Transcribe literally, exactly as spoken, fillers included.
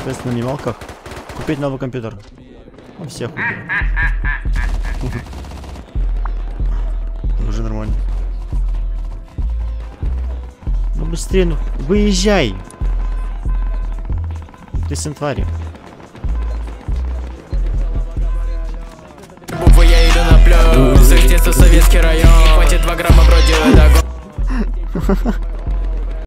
шесть на минималках. Купить новый компьютер. Ну, всех убили. Уже нормально. Ну быстрее, ну выезжай! Ты сын твари. Буквы я иду на плюс. С детства советский район. Хватит два грамма бродила до.